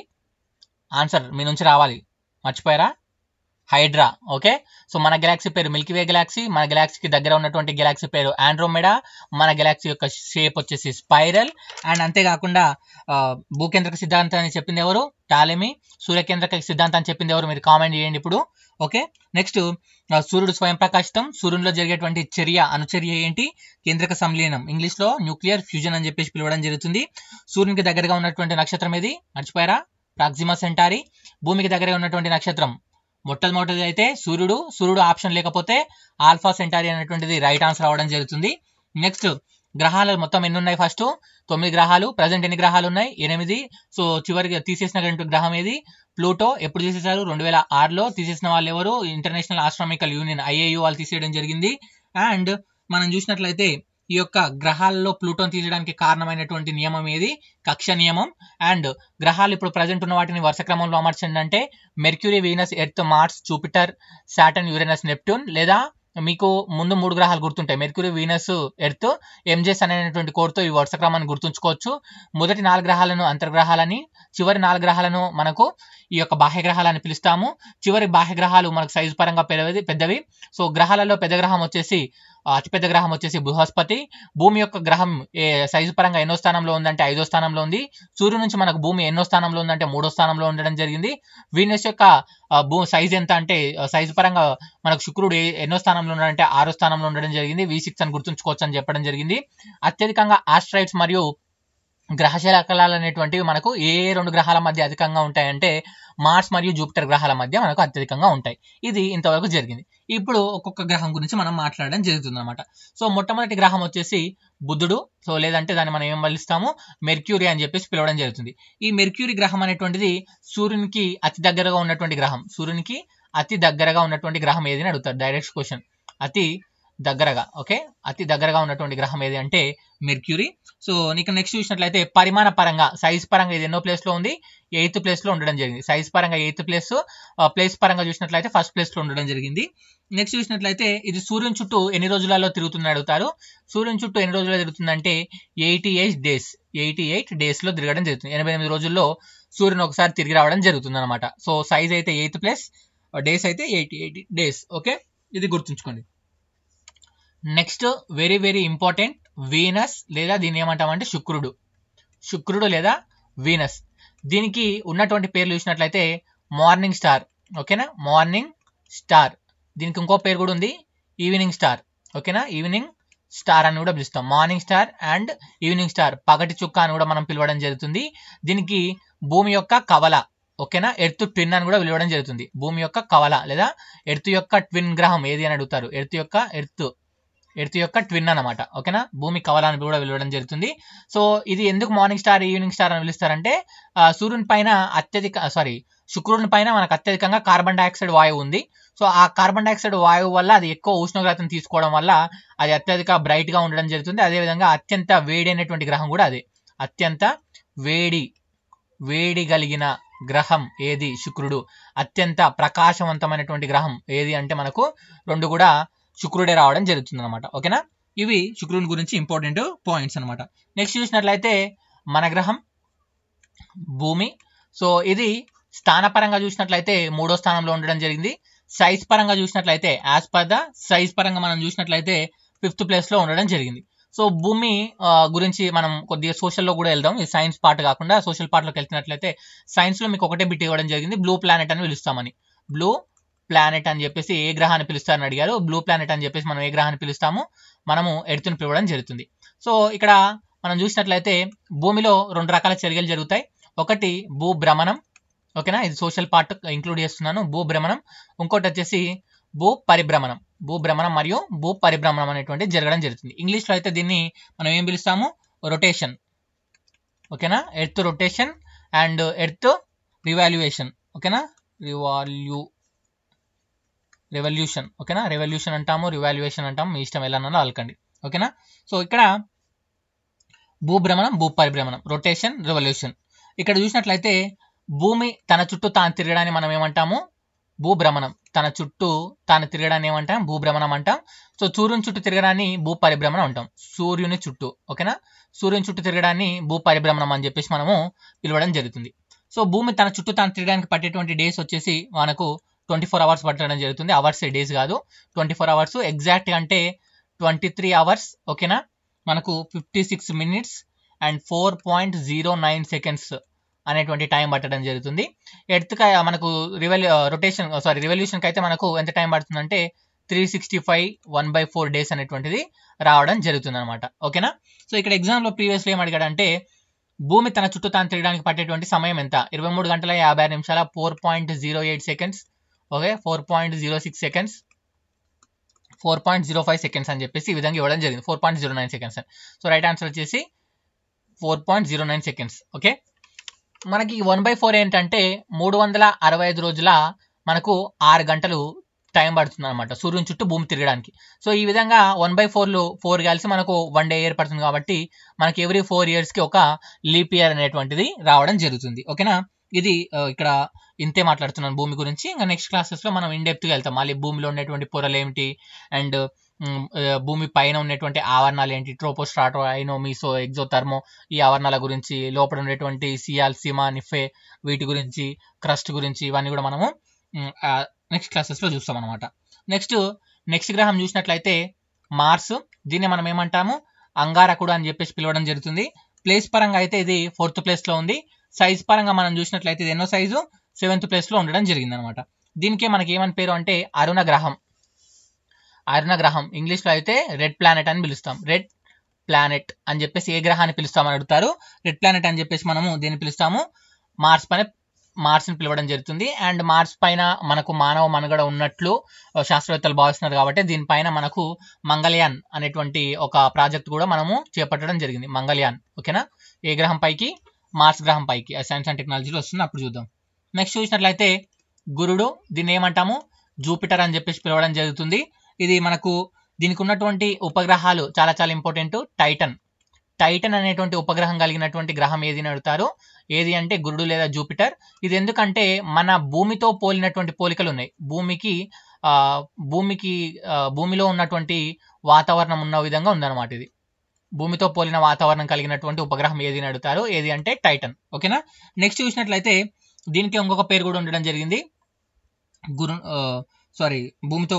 ఆన్సర్ మీ నుంచి రావాలి, మర్చిపోయారా? హైడ్రా. ఓకే. సో మన గెలాక్సీ పేరు మిల్కీవే గెలాక్సీ. మన గెలాక్సీకి దగ్గర ఉన్నటువంటి గెలాక్సీ పేరు ఆండ్రోమెడా. మన గెలాక్సీ యొక్క షేప్ వచ్చేసి స్పైరల్. అండ్ అంతేకాకుండా భూకేంద్రక సిద్ధాంతాన్ని చెప్పింది ఎవరు? టాలెమీ. సూర్యకేంద్రక సిద్ధాంతాన్ని చెప్పింది ఎవరు? మీరు కామెంట్ చేయండి ఇప్పుడు. ఓకే. నెక్స్ట్ సూర్యుడు స్వయం ప్రకాశితం. సూర్యుడిలో జరిగేటువంటి చర్య అనుచర్య ఏంటి? కేంద్రక సంలీనం, ఇంగ్లీష్ లో న్యూక్లియర్ ఫ్యూజన్ అని చెప్పేసి పిలవడం జరుగుతుంది. సూర్యునికి దగ్గరగా ఉన్నటువంటి నక్షత్రం ఏది? మర్చిపోయారా? Proxima Centauri. భూమికి దగ్గరగా ఉన్నటువంటి నక్షత్రం మొట్టమొదటిది అయితే సూర్యుడు. సూర్యుడు ఆప్షన్ లేకపోతే ఆల్ఫా సెంటారి అనేటువంటిది రైట్ ఆన్సర్ అవ్వడం జరుగుతుంది. నెక్స్ట్ గ్రహాలు మొత్తం ఎన్ని ఉన్నాయి? ఫస్ట్ తొమ్మిది గ్రహాలు. ప్రజెంట్ ఎన్ని గ్రహాలు ఉన్నాయి? ఎనిమిది. సో చివరికి తీసేసినటువంటి గ్రహం ఏది? ప్లూటో. ఎప్పుడు తీసేశారు? రెండు వేల ఆరులో తీసేసిన వాళ్ళు ఎవరు? ఇంటర్నేషనల్ ఆస్ట్రానమికల్ యూనియన్ ఐఏయు వాళ్ళు తీసేయడం జరిగింది. అండ్ మనం చూసినట్లయితే ఈ యొక్క గ్రహాలలో ప్లూటోని తీయడానికి కారణమైనటువంటి నియమం ఏది? కక్ష నియమం. అండ్ గ్రహాలు ఇప్పుడు ప్రజెంట్ ఉన్న వాటిని వరుస క్రమంలో అమర్చండి అంటే Mercury, Venus, Earth, Mars, Jupiter, Saturn, Uranus, Neptune. లేదా మీకు ముందు మూడు గ్రహాలు గుర్తుంటాయి, మెర్క్యూరీ, వీనస్, ఎర్త్, ఎంజెస్ అనేటువంటి కోడ్తో ఈ వరుస క్రమాన్ని గుర్తుంచుకోవచ్చు. మొదటి నాలుగు గ్రహాలను అంతర్గ్రహాలని, చివరి నాలుగు గ్రహాలను మనకు ఈ యొక్క బాహ్య గ్రహాలని పిలుస్తాము. చివరి బాహ్య గ్రహాలు మనకు సైజు పరంగా పెద్దవి పెద్దవి సో గ్రహాలలో పెద్ద గ్రహం వచ్చేసి అతిపెద్ద గ్రహం వచ్చేసి బృహస్పతి. భూమి యొక్క గ్రహం సైజు పరంగా ఎన్నో స్థానంలో ఉందంటే ఐదో స్థానంలో ఉంది. సూర్యుడు నుంచి మనకు భూమి ఎన్నో స్థానంలో ఉందంటే మూడో స్థానంలో ఉండడం జరిగింది. వీనస్ యొక్క భూ సైజ్ ఎంత అంటే సైజు పరంగా మనకు శుక్రుడు ఎన్నో స్థానంలో ఉన్నాడంటే ఆరో స్థానంలో ఉండడం జరిగింది. వి సిక్స్ అని గుర్తుంచుకోవచ్చు అని చెప్పడం జరిగింది. అత్యధికంగా ఆస్ట్రాయిడ్స్ మరియు గ్రహశకలాలు అనేటువంటివి మనకు ఏ రెండు గ్రహాల మధ్య అధికంగా ఉంటాయంటే మార్స్ మరియు జూపిటర్ గ్రహాల మధ్య మనకు అత్యధికంగా ఉంటాయి. ఇది ఇంతవరకు జరిగింది. ఇప్పుడు ఒక్కొక్క గ్రహం గురించి మనం మాట్లాడడం జరుగుతుంది అనమాట. సో మొట్టమొదటి గ్రహం వచ్చేసి బుధుడు. సో లేదంటే దాన్ని మనం ఏం పిలుస్తాము? మెర్క్యూరీ అని చెప్పేసి పిలవడం జరుగుతుంది. ఈ మెర్క్యూరీ గ్రహం అనేటువంటిది సూర్యునికి అతి దగ్గరగా ఉన్నటువంటి గ్రహం. సూర్యునికి అతి దగ్గరగా ఉన్నటువంటి గ్రహం ఏది అని అడుగుతారు, డైరెక్ట్ క్వశ్చన్. అతి దగ్గరగా ఓకే అతి దగ్గరగా ఉన్నటువంటి గ్రహం ఏది అంటే మెర్క్యూరీ. సో నీకు నెక్స్ట్ చూసినట్లయితే పరిమాణ పరంగా సైజ్ పరంగా ఇది ఎన్నో ప్లేస్ లో ఉంది? ఎయిత్ ప్లేస్ లో ఉండడం జరిగింది. సైజ్ పరంగా ఎయిత్ ప్లేస్, ప్లేస్ పరంగా చూసినట్లయితే ఫస్ట్ ప్లేస్ లో ఉండడం జరిగింది. నెక్స్ట్ చూసినట్లయితే ఇది సూర్యుని చుట్టూ ఎన్ని రోజులలో తిరుగుతుంది అడుగుతారు. సూర్యుని చుట్టూ ఎన్ని రోజుల్లో తిరుగుతుందంటే eighty eight days eighty eight days లో తిరగడం జరుగుతుంది. ఎనభై ఎనిమిది రోజుల్లో సూర్యుని ఒకసారి తిరిగి రావడం జరుగుతుంది అనమాట. సో సైజ్ అయితే ఎయిత్ ప్లేస్, డేస్ అయితే ఎయిటీ ఎయిట్ డేస్. ఓకే, ఇది గుర్తుంచుకోండి. Next very very important, Venus లేదా దీన్ని ఏమంటామంటే శుక్రుడు. శుక్రుడు లేదా వీనస్, దీనికి ఉన్నటువంటి పేర్లు చూసినట్లయితే మార్నింగ్ స్టార్. ఓకేనా, మార్నింగ్ స్టార్. దీనికి ఇంకో పేరు కూడా ఉంది, ఈవినింగ్ స్టార్. ఓకేనా, ఈవినింగ్ స్టార్ అని కూడా పిలుస్తాం. Morning star and evening star, పగటి చుక్క అని కూడా మనం పిలవడం జరుగుతుంది. దీనికి భూమి యొక్క కవల, ఓకేనా, ఎర్త్ ట్విన్ అని కూడా పిలవడం జరుగుతుంది. భూమి యొక్క కవల లేదా ఎర్త్ యొక్క ట్విన్ గ్రహం ఏది అని అడుగుతారు. ఎర్త్ యొక్క ఎర్త్ ఎర్త్ యొక్క ట్విన్ అనమాట. ఓకేనా, భూమి కవల అని కూడా పిలవడం జరుగుతుంది. సో ఇది ఎందుకు మార్నింగ్ స్టార్ ఈవినింగ్ స్టార్ అని పిలుస్తారంటే సూర్యుని పైన అత్యధిక సారీ శుక్రుని పైన మనకు అత్యధికంగా కార్బన్ డైఆక్సైడ్ వాయువు ఉంది. సో ఆ కార్బన్ డైఆక్సైడ్ వాయువు వల్ల అది ఎక్కువ ఉష్ణోగ్రతను తీసుకోవడం వల్ల అది అత్యధిక బ్రైట్ గా ఉండడం జరుగుతుంది. అదేవిధంగా అత్యంత వేడి అయినటువంటి గ్రహం కూడా అదే. అత్యంత వేడి వేడి కలిగిన గ్రహం ఏది? శుక్రుడు. అత్యంత ప్రకాశవంతమైనటువంటి గ్రహం ఏది అంటే మనకు రెండు కూడా శుక్రుడే రావడం జరుగుతుంది అనమాట. ఓకేనా, ఇవి శుక్రుని గురించి ఇంపార్టెంట్ పాయింట్స్ అనమాట. నెక్స్ట్ చూసినట్లయితే మన గ్రహం భూమి. సో ఇది స్థానపరంగా చూసినట్లయితే మూడో స్థానంలో ఉండడం జరిగింది. సైజ్ పరంగా చూసినట్లయితే యాజ్ పర్ ద సైజ్ పరంగా మనం చూసినట్లయితే ఫిఫ్త్ ప్లేస్ లో ఉండడం జరిగింది. సో భూమి గురించి మనం కొద్దిగా సోషల్లో కూడా వెళ్దాం. ఈ సైన్స్ పార్ట్ కాకుండా సోషల్ పార్ట్లోకి వెళ్తున్నట్లయితే సైన్స్ లో మీకు ఒకటే బిట్ ఇవ్వడం జరిగింది, బ్లూ ప్లానెట్ అని పిలుస్తామని. బ్లూ ప్లానెట్ అని చెప్పేసి ఏ గ్రహాన్ని పిలుస్తారని అడిగారు. బ్లూ ప్లానెట్ అని చెప్పేసి మనం ఏ గ్రహాన్ని పిలుస్తాము? మనము ఎర్త్ని పిలవడం జరుగుతుంది. సో ఇక్కడ మనం చూసినట్లయితే భూమిలో రెండు రకాల చర్యలు జరుగుతాయి. ఒకటి భూభ్రమణం, ఓకేనా, ఇది సోషల్ పార్ట్ ఇంక్లూడ్ చేస్తున్నాను, భూభ్రమణం. ఇంకోటి వచ్చేసి భూ పరిభ్రమణం. భూభ్రమణం మరియు భూ పరిభ్రమణం అనేటువంటి జరగడం జరుగుతుంది. ఇంగ్లీష్లో అయితే దీన్ని మనం ఏం పిలుస్తాము? రొటేషన్. ఓకేనా, Earth rotation and Earth revaluation. ఓకేనా, రివాల్యూ రెవల్యూషన్. ఓకేనా, రెవల్యూషన్ అంటాము, రివాల్యుయేషన్ అంటాము, మీ ఇష్టం ఎలా అన్నా అలకండి. ఓకేనా, సో ఇక్కడ భూభ్రమణం, భూ పరిభ్రమణం, రొటేషన్, రెవల్యూషన్. ఇక్కడ చూసినట్లయితే భూమి తన చుట్టూ తాను తిరగడాన్ని మనం ఏమంటాము? భూభ్రమణం. తన చుట్టూ తాను తిరగడాన్ని ఏమంటాం? భూభ్రమణం అంటాం. సో సూర్యుని చుట్టూ తిరగడాన్ని భూ పరిభ్రమణం అంటాం. సూర్యుని చుట్టూ, ఓకేనా, సూర్యుని చుట్టూ తిరగడాన్ని భూ పరిభ్రమణం అని చెప్పేసి మనము పిలవడం జరుగుతుంది. సో భూమి తన చుట్టూ తాను తిరగడానికి పట్టేటువంటి డేస్ వచ్చేసి మనకు ట్వంటీ ఫోర్ అవర్స్ పట్టడం జరుగుతుంది. అవర్స్ డేస్ కాదు, ట్వంటీ ఫోర్ అవర్స్ ఎగ్జాక్ట్ అంటే ట్వంటీ త్రీ అవర్స్. ఓకేనా, మనకు fifty six minutes and four point zero nine seconds అనేటువంటి టైం పట్టడం జరుగుతుంది. ఎర్త్ మనకు రివల్ రొటేషన్ సారీ రివల్యూషన్కి అయితే మనకు ఎంత టైం పడుతుందంటే three sixty five one by four days అనేటువంటిది రావడం జరుగుతుంది అనమాట. ఓకేనా, సో ఇక్కడ ఎగ్జామ్లో ప్రీవియస్లో ఏం అడిగాడంటే భూమి తన చుట్టూ తాను తిరగడానికి పట్టేటువంటి సమయం ఎంత? ఇరవై మూడు గంటల యాభై ఆరు నిమిషాల four point zero eight seconds. Okay, four point zero six seconds, four point zero five seconds అని చెప్పేసి ఈ విధంగా ఇవ్వడం జరిగింది. Four point zero nine seconds అని. సో రైట్ ఆన్సర్ వచ్చేసి four point zero nine seconds. Okay, మనకి వన్ బై ఫోర్ ఏంటంటే మూడు వందల అరవై ఐదు రోజుల మనకు ఆరు గంటలు టైం పడుతుంది అనమాట సూర్యుని చుట్టూ భూమి తిరగడానికి. సో ఈ విధంగా వన్ బై ఫోర్లు ఫోర్ కలిసి మనకు వన్ డే ఏర్పడుతుంది కాబట్టి మనకి ఎవ్రీ ఫోర్ ఇయర్స్కి ఒక లీప్ ఇయర్ అనేటువంటిది రావడం జరుగుతుంది. ఓకేనా, ఇది ఇక్కడ ఇంతే మాట్లాడుతున్నాను భూమి గురించి. ఇంకా నెక్స్ట్ క్లాసెస్లో మనం ఇన్ డెప్త్గా వెళ్తాం. మళ్ళీ భూమిలో ఉన్నటువంటి పొరలు ఏమిటి అండ్ భూమి పైన ఉన్నటువంటి ఆవరణాలు ఏంటి, ట్రోపోస్ట్రాటో, ఐనో, మీసో, ఎగ్జోథర్మో, ఈ ఆవరణాల గురించి, లోపల ఉండేటువంటి సియాల్, సిమా, నిఫే, వీటి గురించి, క్రస్ట్ గురించి, ఇవన్నీ కూడా మనము నెక్స్ట్ క్లాసెస్లో చూస్తాం అనమాట. నెక్స్ట్ నెక్స్ట్ గ్రహం చూసినట్లయితే మార్స్. దీన్ని మనం ఏమంటాము? అంగారకుడు అని చెప్పేసి పిలవడం జరుగుతుంది. ప్లేస్ పరంగా అయితే ఇది ఫోర్త్ ప్లేస్లో ఉంది. సైజ్ పరంగా మనం చూసినట్లయితే ఇది ఎన్నో సైజు? సెవెంత్ ప్లేస్లో ఉండడం జరిగింది అనమాట. దీనికే మనకి ఏమని పేరు అంటే అరుణ గ్రహం. అరుణ గ్రహం ఇంగ్లీష్లో అయితే రెడ్ ప్లానెట్ అని పిలుస్తాం. రెడ్ ప్లానెట్ అని చెప్పేసి ఏ గ్రహాన్ని పిలుస్తామని అడుగుతారు. రెడ్ ప్లానెట్ అని చెప్పేసి మనము దీన్ని పిలుస్తాము మార్స్ పైన మార్స్ని పిలవడం జరుగుతుంది. అండ్ మార్స్ పైన మనకు మానవ మనుగడ ఉన్నట్లు శాస్త్రవేత్తలు భావిస్తున్నారు కాబట్టి దీనిపైన మనకు మంగళయాన్ అనేటువంటి ఒక ప్రాజెక్ట్ కూడా మనము చేపట్టడం జరిగింది. మంగళయాన్. ఓకేనా, ఏ గ్రహం పైకి? మార్స్ గ్రహం పైకి. సైన్స్ అండ్ టెక్నాలజీలో వస్తుంది, అప్పుడు చూద్దాం. నెక్స్ట్ చూసినట్లయితే గురుడు. దీన్ని ఏమంటాము? జూపిటర్ అని చెప్పేసి పిలవడం జరుగుతుంది. ఇది మనకు దీనికి ఉన్నటువంటి ఉపగ్రహాలు చాలా చాలా ఇంపార్టెంట్. టైటన్. టైటన్ అనేటువంటి ఉపగ్రహం కలిగినటువంటి గ్రహం ఏది అని అడుగుతారు. ఏది అంటే గురుడు లేదా జూపిటర్. ఇది ఎందుకంటే మన భూమితో పోలినటువంటి పోలికలు ఉన్నాయి. భూమికి ఆ భూమికి భూమిలో ఉన్నటువంటి వాతావరణం ఉన్న విధంగా ఉందన్నమాట. ఇది భూమితో పోలిన వాతావరణం కలిగినటువంటి ఉపగ్రహం ఏది అని అడుగుతారు. ఏది అంటే టైటన్. ఓకేనా, నెక్స్ట్ చూసినట్లయితే దీనికి ఇంకొక పేరు కూడా ఉండడం జరిగింది. గురు సారీ భూమితో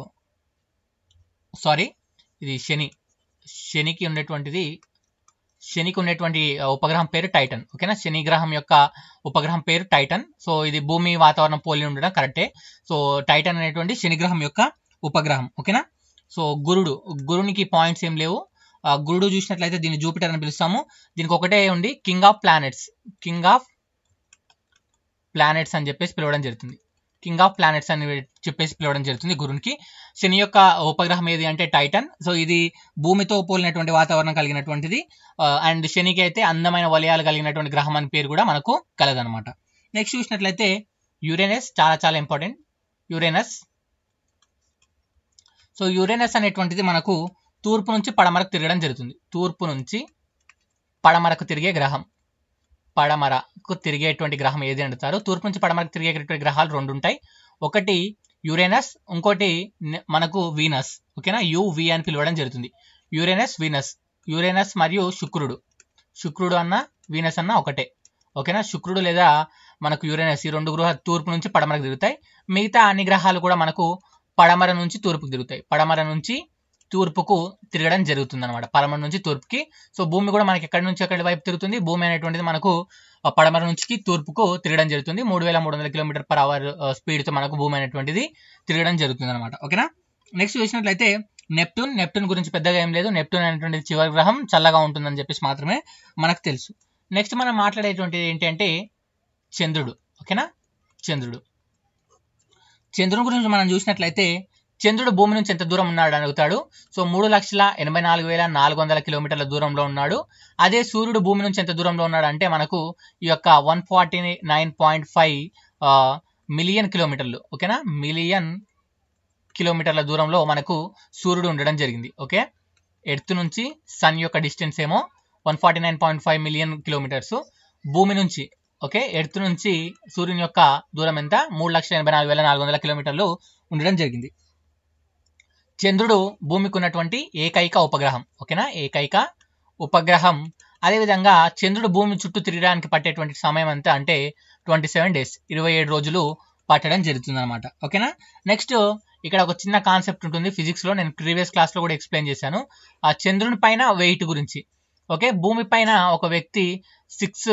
సారీ ఇది శని. శనికి ఉండేటువంటిది శనికి ఉండేటువంటి ఉపగ్రహం పేరు టైటన్. ఓకేనా, శని గ్రహం యొక్క ఉపగ్రహం పేరు టైటన్. సో ఇది భూమి వాతావరణం పోలి ఉండడం కరెక్టే. సో టైటన్ అనేటువంటి శని గ్రహం యొక్క ఉపగ్రహం. ఓకేనా, సో గురుడు. గురునికి పాయింట్స్ ఏం లేవు. గురుడు చూసినట్లయితే దీన్ని జూపిటర్ అని పిలుస్తాము. దీనికి ఒకటే ఉండి king of planets. King of planets అని చెప్పేసి పిలవడం జరుగుతుంది. కింగ్ ఆఫ్ ప్లానెట్స్ అని చెప్పేసి పిలవడం జరుగుతుంది గురునికి. శని యొక్క ఉపగ్రహం ఏది అంటే టైటన్. సో ఇది భూమితో పోలినటువంటి వాతావరణం కలిగినటువంటిది. అండ్ శనికి అయితే అందమైన వలయాలు కలిగినటువంటి గ్రహం అని పేరు కూడా మనకు కలదనమాట. నెక్స్ట్ చూసినట్లయితే యురేనస్ చాలా చాలా ఇంపార్టెంట్. యురేనస్. సో యురేనస్ అనేటువంటిది మనకు తూర్పు నుంచి పడమరకు తిరగడం జరుగుతుంది. తూర్పు నుంచి పడమరకు తిరిగే గ్రహం. పడమరకు తిరిగేటువంటి గ్రహం ఏది అంటారు? తూర్పు నుంచి పడమరకు తిరిగేటువంటి గ్రహాలు రెండు ఉంటాయి. ఒకటి యురేనస్, ఇంకోటి మనకు వీనస్. ఓకేనా, యువి అని పిలవడం జరుగుతుంది. Uranus, Venus. యురేనస్ మరియు శుక్రుడు. శుక్రుడు అన్న వీనస్ అన్న ఒకటే. ఓకేనా, శుక్రుడు లేదా మనకు యురేనస్ ఈ రెండు గ్రహాలు తూర్పు నుంచి పడమరకు తిరుగుతాయి. మిగతా అన్ని గ్రహాలు కూడా మనకు పడమర నుంచి తూర్పుకు తిరుగుతాయి. పడమర నుంచి తూర్పుకు తిరగడం జరుగుతుంది అనమాట. పడమర నుంచి తూర్పుకి. సో భూమి కూడా మనకి ఎక్కడి నుంచి ఎక్కడి వైపు తిరుగుతుంది? భూమి అనేటువంటిది మనకు పడమర నుంచి తూర్పుకు తిరగడం జరుగుతుంది. మూడు వేల మూడు వందల కిలోమీటర్ పర్ అవర్ స్పీడ్తో మనకు భూమి అనేటువంటిది తిరగడం జరుగుతుంది అనమాట. ఓకేనా, నెక్స్ట్ చూసినట్లయితే నెప్ట్యూన్. నెప్ట్యూన్ గురించి పెద్దగా ఏం లేదు. నెప్ట్యూన్ అనేటువంటిది చివరి గ్రహం, చల్లగా ఉంటుందని చెప్పేసి మాత్రమే మనకు తెలుసు. నెక్స్ట్ మనం మాట్లాడేటువంటిది ఏంటంటే చంద్రుడు. ఓకేనా, చంద్రుడు. చంద్రుని గురించి మనం చూసినట్లయితే చంద్రుడు భూమి నుంచి ఎంత దూరం ఉన్నాడు అని అడుగుతాడు. సో మూడు లక్షల ఎనభై నాలుగు వేల నాలుగు వందల కిలోమీటర్ల దూరంలో ఉన్నాడు. అదే సూర్యుడు భూమి నుంచి ఎంత దూరంలో ఉన్నాడు అంటే మనకు ఈ యొక్క one forty nine point five million కిలోమీటర్లు. ఓకేనా, మిలియన్ కిలోమీటర్ల దూరంలో మనకు సూర్యుడు ఉండడం జరిగింది. ఓకే, ఎర్త్ నుంచి సన్ యొక్క డిస్టెన్స్ ఏమో one forty nine point five million kilometres. భూమి నుంచి ఓకే ఎర్త్ నుంచి సూర్యుని యొక్క దూరం ఎంత? మూడు లక్షల ఎనభై నాలుగు వేల నాలుగు వందల కిలోమీటర్లు ఉండడం జరిగింది. చంద్రుడు భూమికి ఉన్నటువంటి ఏకైక ఉపగ్రహం. ఓకేనా, ఏకైక ఉపగ్రహం. అదేవిధంగా చంద్రుడు భూమి చుట్టూ తిరగడానికి పట్టేటువంటి సమయం అంతా అంటే ట్వంటీ సెవెన్ డేస్ ఇరవై ఏడు రోజులు పట్టడం జరుగుతుంది అనమాట. ఓకేనా, నెక్స్ట్ ఇక్కడ ఒక చిన్న కాన్సెప్ట్ ఉంటుంది ఫిజిక్స్లో, నేను ప్రీవియస్ క్లాస్లో కూడా ఎక్స్ప్లెయిన్ చేశాను. ఆ చంద్రుని పైన వెయిట్ గురించి. ఓకే, భూమి పైన ఒక వ్యక్తి six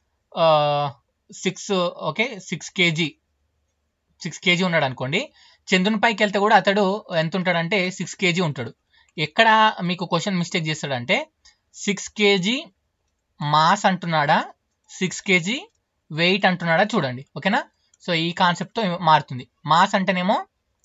six okay six KG six KG ఉన్నాడు అనుకోండి. చంద్రుని పైకి వెళ్తే కూడా అతడు ఎంత ఉంటాడంటే సిక్స్ కేజీ ఉంటాడు. ఎక్కడ మీకు క్వశ్చన్ మిస్టేక్ చేస్తాడంటే సిక్స్ కేజీ మాస్ అంటున్నాడా, సిక్స్ కేజీ వెయిట్ అంటున్నాడా చూడండి. ఓకేనా, సో ఈ కాన్సెప్ట్తో మారుతుంది. మాస్ అంటేనేమో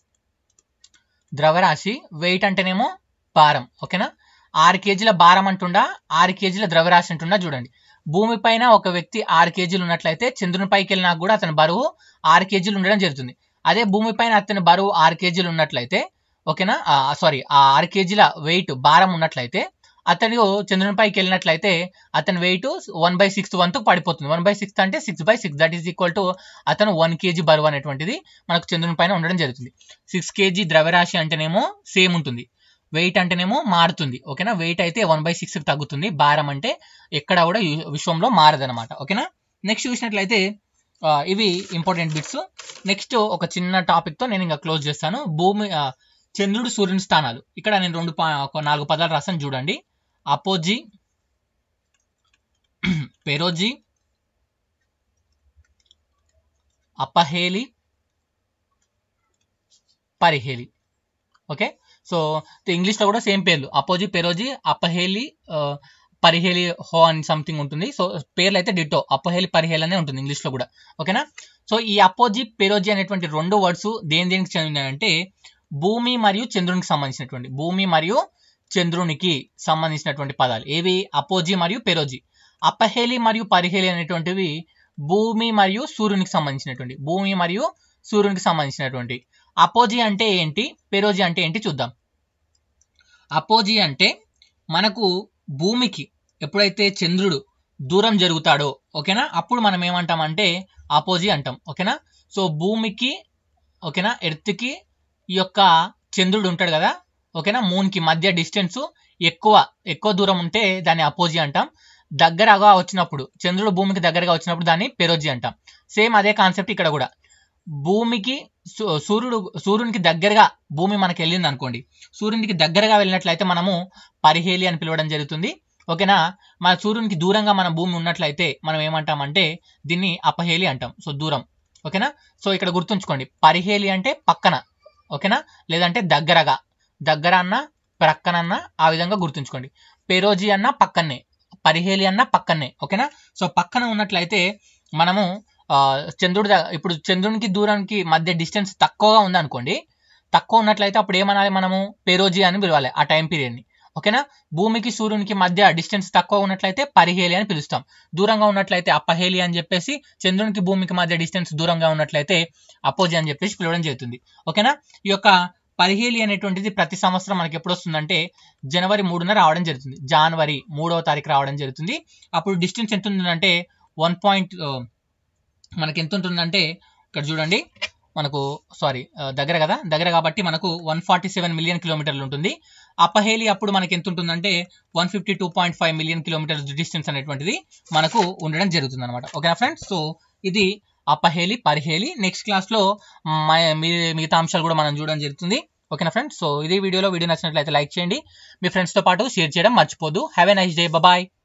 ద్రవ్యరాశి, వెయిట్ అంటేనేమో భారం. ఓకేనా, ఆరు కేజీల భారం అంటుండా, ఆరు కేజీల ద్రవ్యరాశి అంటుండా చూడండి. భూమి పైన ఒక వ్యక్తి ఆరు కేజీలు ఉన్నట్లయితే చంద్రుని పైకి వెళ్ళినా కూడా అతని బరువు ఆరు కేజీలు ఉండడం జరుగుతుంది. అదే భూమి పైన అతని బరువు ఆరు కేజీలు ఉన్నట్లయితే ఓకేనా సారీ ఆ ఆరు కేజీల వెయిట్ భారం ఉన్నట్లయితే అతను చంద్రుని పైకి వెళ్ళినట్లయితే అతని వెయిట్ వన్ బై సిక్స్త్ వంతు పడిపోతుంది. వన్ బై సిక్స్త్ అంటే six by six that is equal to అతను వన్ కేజీ బరువు అనేటువంటిది మనకు చంద్రుని పైన ఉండడం జరుగుతుంది. సిక్స్ కేజీ ద్రవ్యరాశి అంటేనేమో సేమ్ ఉంటుంది, వెయిట్ అంటేనేమో మారుతుంది. ఓకేనా, వెయిట్ అయితే వన్ బై సిక్స్కి తగ్గుతుంది, భారం అంటే ఎక్కడ కూడా విశ్వంలో మారదనమాట. ఓకేనా, నెక్స్ట్ చూసినట్లయితే ఇవి ఇంపార్టెంట్ బిట్స్. నెక్స్ట్ ఒక చిన్న టాపిక్తో నేను ఇంకా క్లోజ్ చేస్తాను. భూమి చంద్రుడు సూర్యుని స్థానాలు. ఇక్కడ నేను రెండు ఒక నాలుగు పదాలు రాసాను చూడండి. Apogee, perigee, aphelion, perihelion. Okay, so ఇంగ్లీష్లో కూడా సేమ్ పేర్లు అపోజీ, పెరోజీ, అపహేలి, పరిహేలి హో అని సంథింగ్ ఉంటుంది. సో పేర్లు అయితే డిట్టో అపహేలి పరిహేలి అనే ఉంటుంది ఇంగ్లీష్లో కూడా. ఓకేనా, సో ఈ అపోజీ పెరోజీ అనేటువంటి రెండు వర్డ్స్ దేని దేనికి చెందినాయంటే భూమి మరియు చంద్రునికి సంబంధించినటువంటి భూమి మరియు చంద్రునికి సంబంధించినటువంటి పదాలు ఏవి? అపోజీ మరియు పెరోజీ. అపహేలి మరియు పరిహేలి అనేటువంటివి భూమి మరియు సూర్యునికి సంబంధించినటువంటి భూమి మరియు సూర్యునికి సంబంధించినటువంటి. అపోజీ అంటే ఏంటి, పెరోజీ అంటే ఏంటి చూద్దాం. అపోజీ అంటే మనకు భూమికి ఎప్పుడైతే చంద్రుడు దూరం జరుగుతాడో ఓకేనా అప్పుడు మనం ఏమంటామంటే అపోజీ అంటాం. ఓకేనా, సో భూమికి ఓకేనా ఎర్త్కి ఈ యొక్క చంద్రుడు ఉంటాడు కదా ఓకేనా మూన్కి మధ్య డిస్టెన్స్ ఎక్కువ ఎక్కువ దూరం ఉంటే దాన్ని అపోజీ అంటాం. దగ్గరగా వచ్చినప్పుడు చంద్రుడు భూమికి దగ్గరగా వచ్చినప్పుడు దాన్ని పెరోజీ అంటాం. సేమ్ అదే కాన్సెప్ట్ ఇక్కడ కూడా. భూమికి సూర్యుడు సూర్యునికి దగ్గరగా భూమి మనకి వెళ్ళింది అనుకోండి, సూర్యునికి దగ్గరగా వెళ్ళినట్లయితే మనము పరిహేలి అని పిలవడం జరుగుతుంది. ఓకేనా, మన సూర్యునికి దూరంగా మన భూమి ఉన్నట్లయితే మనం ఏమంటామంటే దీన్ని అపహేలి అంటాం. సో దూరం. ఓకేనా, సో ఇక్కడ గుర్తుంచుకోండి పరిహేలి అంటే పక్కన ఓకేనా లేదంటే దగ్గరగా, దగ్గర అన్న ప్రక్కనన్న ఆ విధంగా గుర్తుంచుకోండి. పెరోజీ అన్న పక్కనే, పరిహేలి అన్న పక్కనే. ఓకేనా, సో పక్కన ఉన్నట్లయితే మనము చంద్రుడు ఇప్పుడు చంద్రునికి దూరానికి మధ్య డిస్టెన్స్ తక్కువగా ఉందనుకోండి, తక్కువ ఉన్నట్లయితే అప్పుడు ఏమనాలి మనము పెరోజీ అని పిలవాలి ఆ టైం పీరియడ్ని. ఓకేనా. భూమికి సూర్యునికి మధ్య డిస్టెన్స్ తక్కువ ఉన్నట్లయితే పరిహేలి అని పిలుస్తాం. దూరంగా ఉన్నట్లయితే అపహేలి అని చెప్పేసి, చంద్రునికి భూమికి మధ్య డిస్టెన్స్ దూరంగా ఉన్నట్లయితే అపోజి అని చెప్పేసి పిలవడం జరుగుతుంది. ఓకేనా. ఈ యొక్క పరిహేలి అనేటువంటిది ప్రతి సంవత్సరం మనకి ఎప్పుడు వస్తుందంటే జనవరి మూడున రావడం జరుగుతుంది. జనవరి మూడవ తారీఖు రావడం జరుగుతుంది. అప్పుడు డిస్టెన్స్ ఎంత ఉంటుందంటే వన్ పాయింట్ మనకి ఎంత ఉంటుందంటే ఇక్కడ చూడండి, మనకు సారీ దగ్గర కదా, దగ్గర కాబట్టి మనకు వన్ ఫార్టీ సెవెన్ మిలియన్ కిలోమీటర్లు ఉంటుంది. అపహేలి అప్పుడు మనకి ఎంత ఉంటుందంటే one fifty two point five million kilometres distance అనేటువంటిది మనకు ఉండడం జరుగుతుంది అనమాట. ఓకేనా ఫ్రెండ్స్. సో ఇది అపహేలి పరిహేలి. నెక్స్ట్ క్లాస్లో మిగతా అంశాలు కూడా మనం చూడడం జరుగుతుంది. ఓకేనా ఫ్రెండ్స్. సో ఇది వీడియోలో వీడియో నచ్చినట్లయితే లైక్ చేయండి, మీ ఫ్రెండ్స్తో పాటు షేర్ చేయడం మర్చిపోదు. Have a nice day, bye.